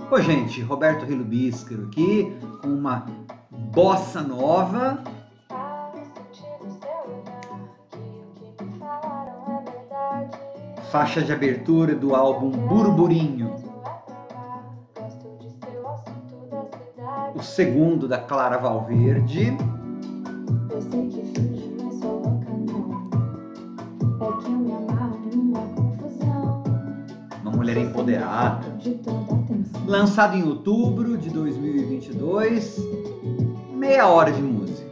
Oi, gente, Roberto Rilo Bíscaro aqui com uma bossa nova. Faixa de abertura do álbum Burburinho. O segundo da Clara Valverde. Eu sei que finge, mas sou louca não. É que eu me amarro numa confusão. Uma mulher empoderada. De toda atenção. Lançado em outubro de 2022. Meia hora de música.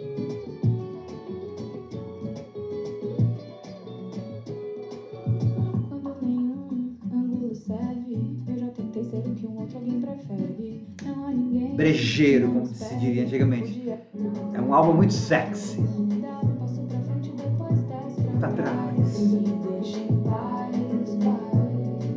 Quando nenhum ângulo serve, eu já tentei ser o que um outro alguém prefere. Não há ninguém. Brejeiro, como se diria antigamente. É um álbum muito sexy. Passo pra frente, depois desce Pra trás. Me deixa em paz, vai.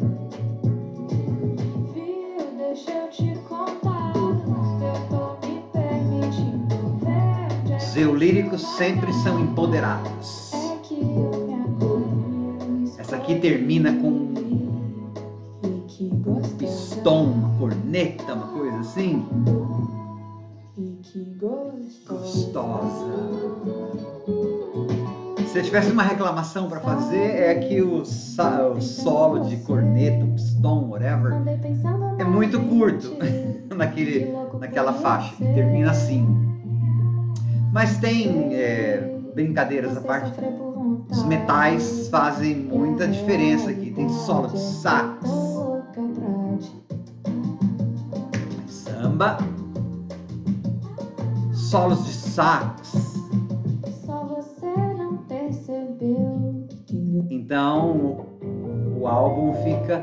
Viu, deixa eu te contar. Eu tô me permitindo ver. Os líricos sempre são empoderados. É que eu me acolhi. Essa aqui termina com E que gostosa. pistão, uma corneta, uma coisa assim. E que gostosa. Gostosa. Se eu tivesse uma reclamação para fazer, é que o solo de corneta, pistão, whatever, Andei pensando é na muito gente. curto naquela faixa, que termina assim. Mas tem brincadeiras à Você parte. sofrer por vontade. Os metais fazem muita diferença aqui. Tem solo de sax, Tô louca pra te samba, solos de sax. Só você não percebeu que Então o álbum fica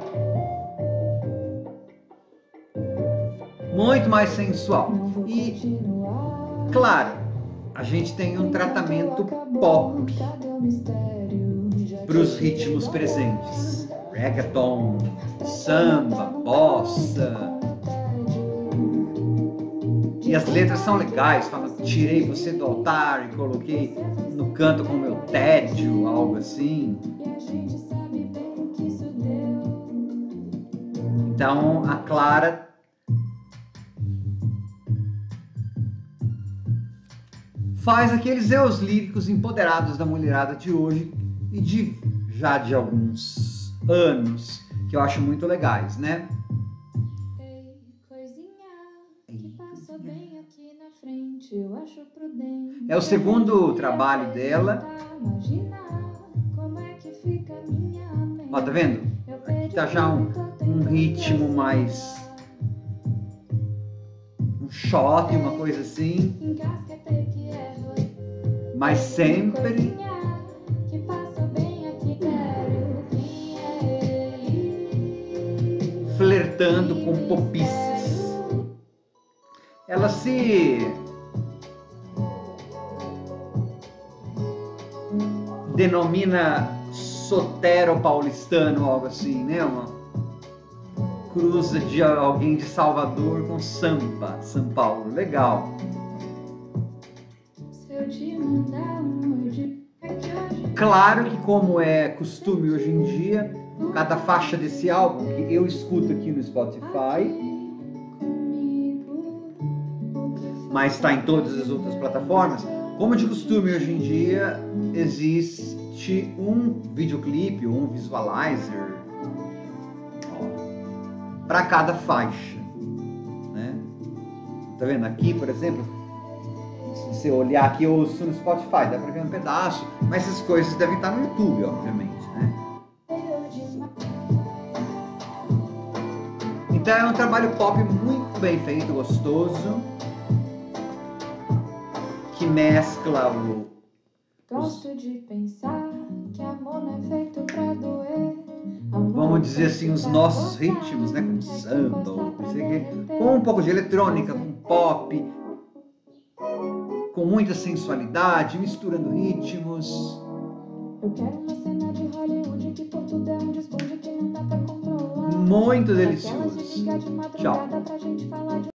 muito mais sensual. não vou E, continuar. claro, a gente tem um tratamento pop Cadê o mistério? Já para os te ritmos chegou. presentes. Reggaeton, samba, bossa. E as letras são legais, falam, tirei você do altar e coloquei no canto com meu tédio, algo assim. E a gente sabe bem o que isso deu. Então a Clara faz aqueles eus líricos empoderados da mulherada de hoje e já de alguns anos, que eu acho muito legais, né? Ei, coisinha, que passou bem aqui na frente, eu acho prudente. É o segundo trabalho dela. Imaginar como é que fica minha mente. Ó, tá vendo? Aqui tá já um ritmo mais... um shot, uma coisa assim. Encasquetei que é você. Mas sempre Coisinha, que passou bem aqui, quero. Quem é ele? flertando com popices. Ela se denomina sotero-paulistano, algo assim, né? Uma cruza de alguém de Salvador com Sampa, São Paulo. Legal. Se eu te mandar um hoje, é que hoje Claro que, como é costume hoje em dia, cada faixa desse álbum que eu escuto aqui no Spotify, comigo, mas está em todas as outras plataformas, como de costume hoje em dia, existe um videoclipe ou um visualizer para cada faixa, né? Tá vendo aqui, por exemplo, se você olhar aqui, eu ouço no Spotify, dá para ver um pedaço, mas essas coisas devem estar no YouTube, obviamente, né? Então é um trabalho pop muito bem feito, gostoso, que mescla gosto de pensar que amor não é feito pra doer. vamos dizer assim, os nossos ritmos, né, como samba, ou não sei o quê, com um pouco de eletrônica, com pop, com muita sensualidade, misturando ritmos. Eu quero uma cena de Hollywood que por tudo é um desbunde que não dá pra controlar. Muito Aquelas de delicioso. ficar de Tchau. madrugada pra gente falar de